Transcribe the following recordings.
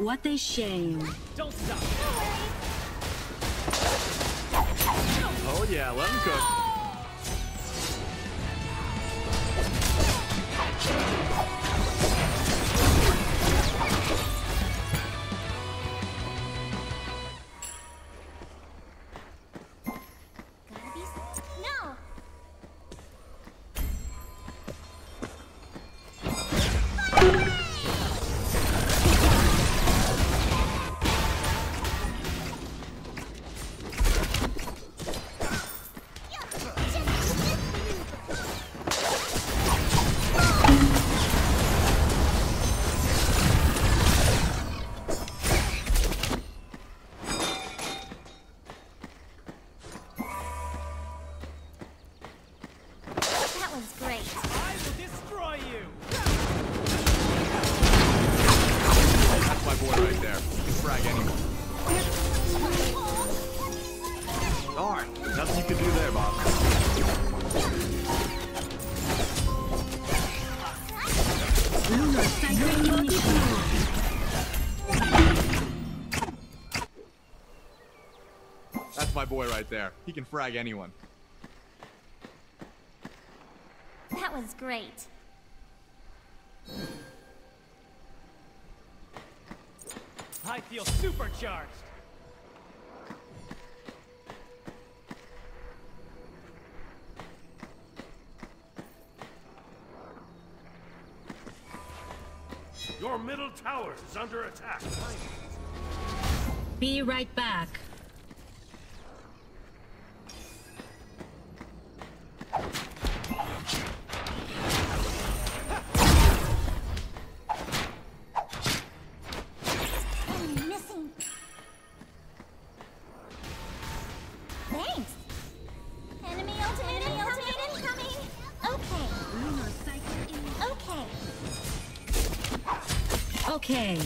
What a shame. Don't stop. Oh yeah, let him cook. No. That was great. I will destroy you. That's my boy right there. He can frag anyone. Darn, nothing you can do there, Bob. Lunar cycle initiated. That's my boy right there. He can frag anyone. That was great. I feel supercharged. Your middle tower is under attack. Be right back. Enemy missing. Thanks. Enemy ultimate incoming. Okay. Lunar cycle in. Okay. Okay.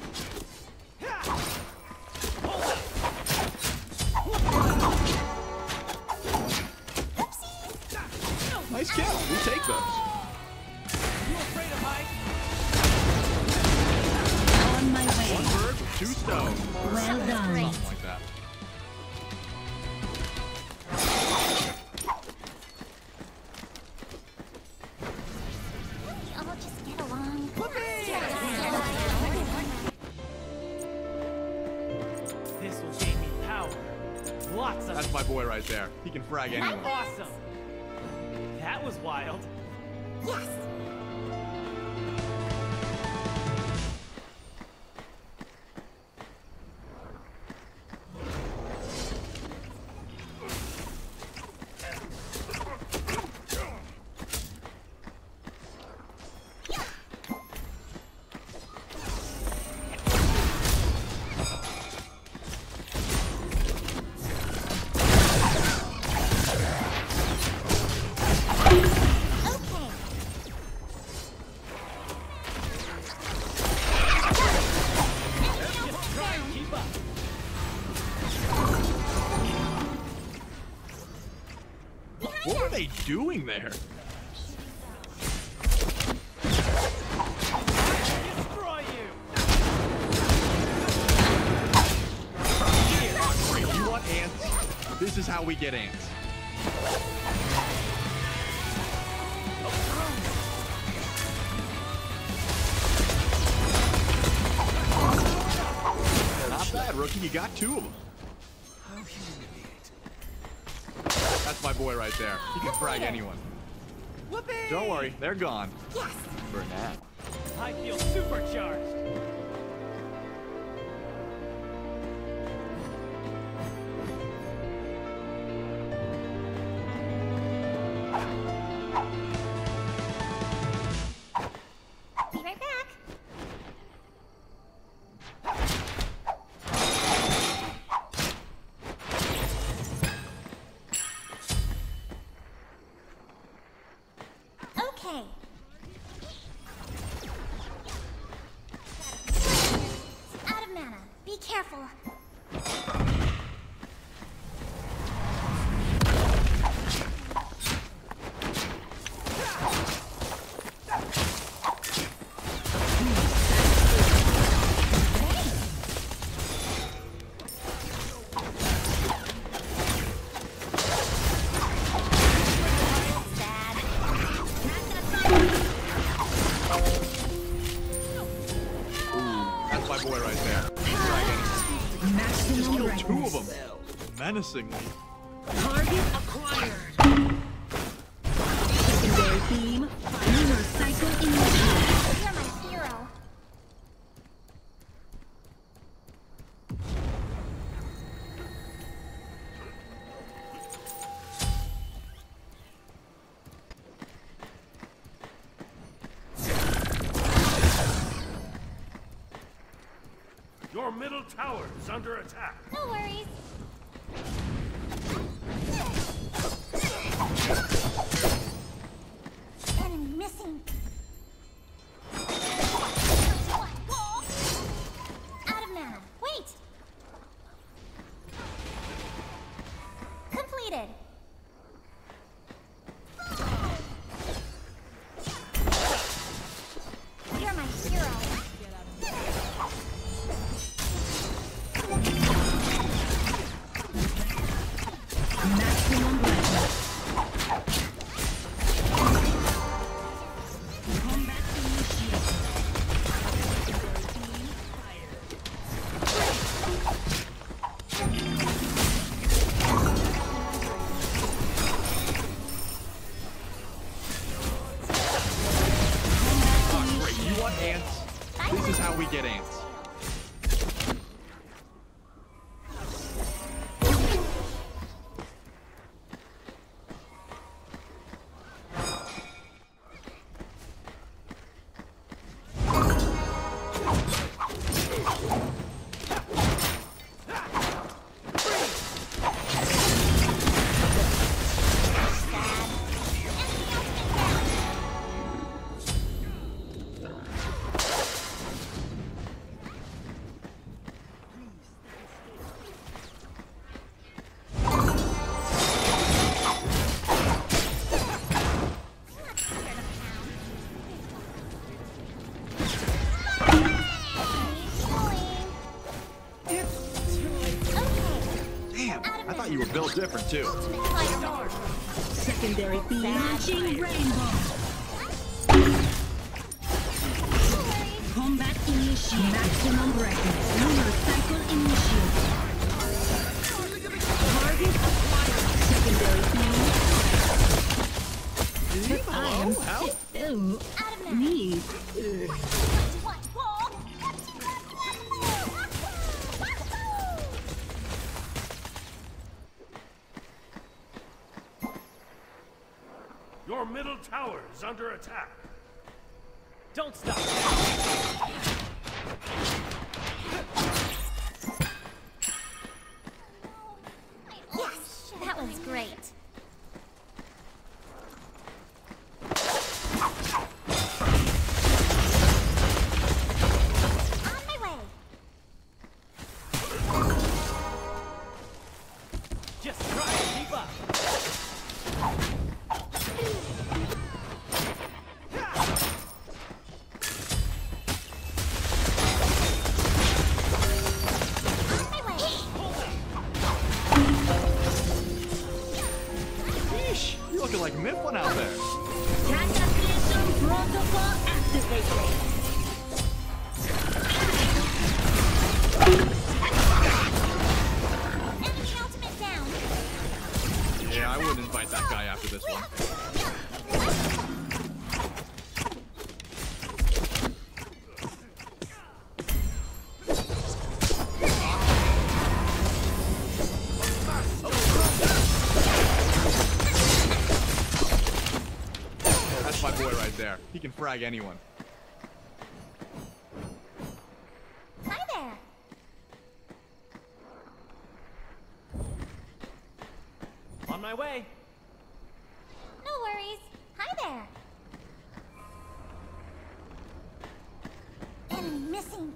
Nice kill. We take those. You afraid of heights? On my One way. bird with two stones. Well done. Something like that. We all just get along. This will gain me power. Lots of That's my boy right there. He can frag anyone. awesome. That was wild. Yes. Okay. Just try and keep up. What were they doing there? Destroy you. You want ants? This is how we get ants. Not bad, rookie. You got two of them. That's my boy right there. He can frag anyone. Whoopee! Don't worry, they're gone. Yes. For now. I feel supercharged. Be right back. Okay. two of darkness. them. Menacingly. Target acquired. Secondary beam. Lunar cycle initiated. You're my hero. Your middle tower is under attack. No worries. Enemy missing. Out of mana. Wait. Completed. You're my hero. Maximum brightness. Combat initiated. Secondary beam fired. Great. You want ants? This is how we get ants. Damn, I thought you were built different too. Ultimate fireball. Secondary beam launching rainbow. Combat initiated. Maximum brightness. Lunar cycle initiated. Target acquired. Secondary beam. But I am Help? still Out of mana. need. What? Wall? Your middle tower is under attack. Don't stop. Yes, that was great. On my way. Just try and keep up. On my way. Yeesh, you're looking like Mifflin out there. Catapultation protocol activated. Enemy ultimate down. Yeah, I wouldn't invite that guy after this one. That's my boy right there. He can frag anyone. Hi there. On my way. No worries. Hi there. Enemy missing.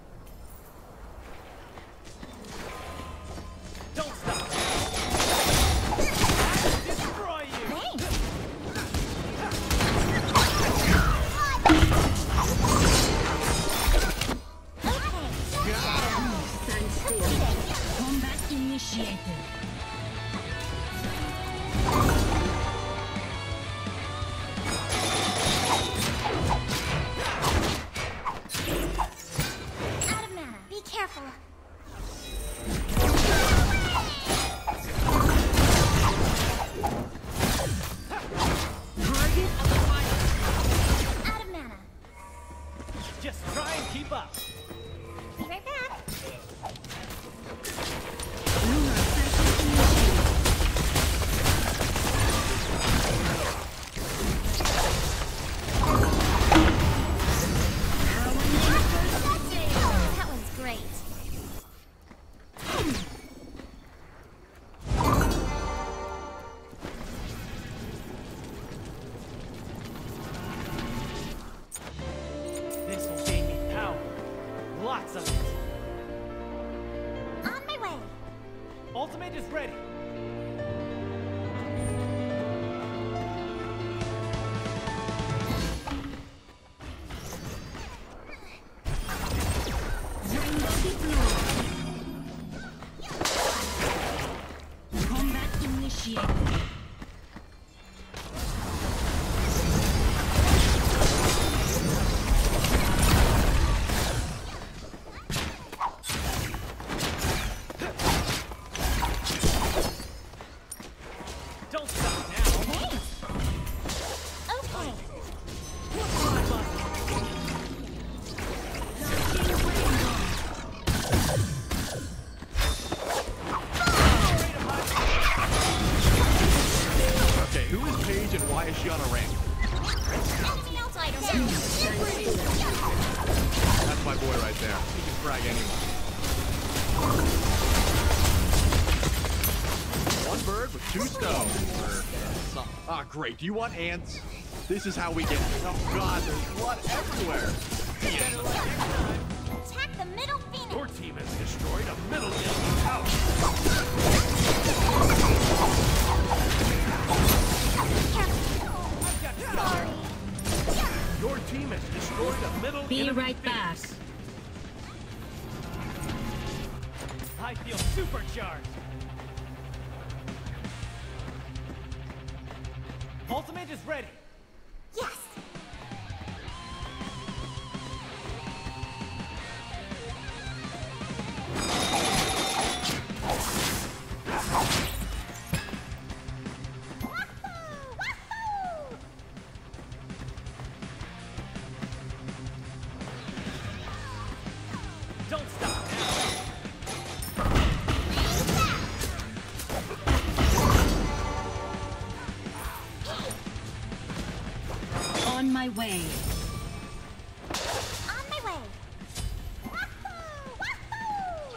Don't stop. Destroy you. Thanks. Okay. Stand still. Combat initiated. Ultimate is ready. Rainbow deployed. Combat initiated. Don't stop now. Okay. Okay, who is Paige and why is she on a rank? Enemy outsider. That's my boy right there. He can frag anyone. One bird with two stones. Ah, great. Do you want ants? This is how we get. Oh God, there's blood everywhere. Attack the middle phoenix. Your team has destroyed a middle enemy tower. Sorry. Your team has destroyed a middle Be enemy right back. I feel supercharged. Ultimate is ready. Yes. Don't stop now. On my way. On my way. Wahoo! Wahoo!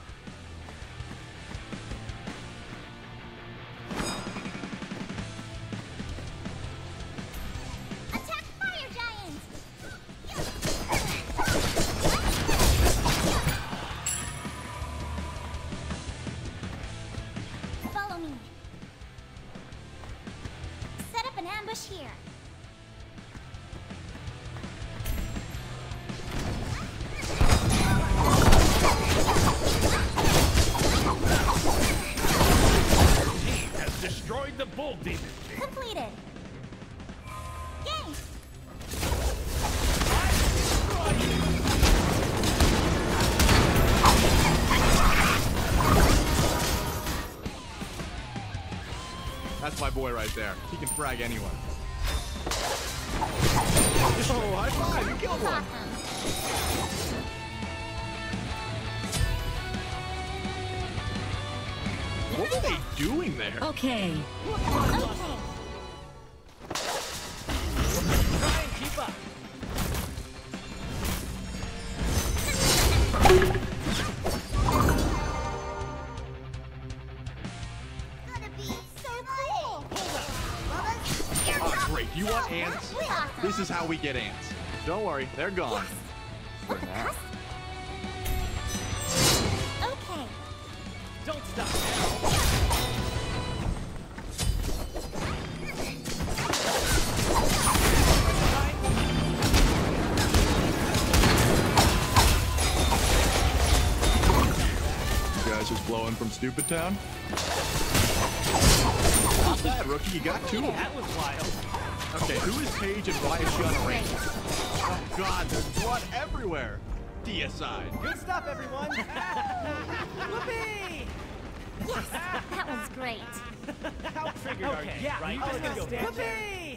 Attack fire giants! Follow me. Set up an ambush here. Team has destroyed the bull demon. Completed. Yay! That's my boy right there. He can frag anyone. Oh, high five! You killed one. Awesome. What were they doing there? Okay. Okay. Try and keep up. Gonna be so cool. Oh, great. You want ants? Awesome. This is how we get ants. Don't worry, they're gone. For now. Okay. Don't stop now. You guys just blowing from Stupid Town? Not bad, rookie. You got two of them. That was wild. Okay, who is Paige and why is she on a rank? Oh God, there's blood everywhere. Deicide. Good stuff, everyone. Whoopee! Yes, that was great. How triggered are you? Yeah, right. Just gonna go. Whoopee!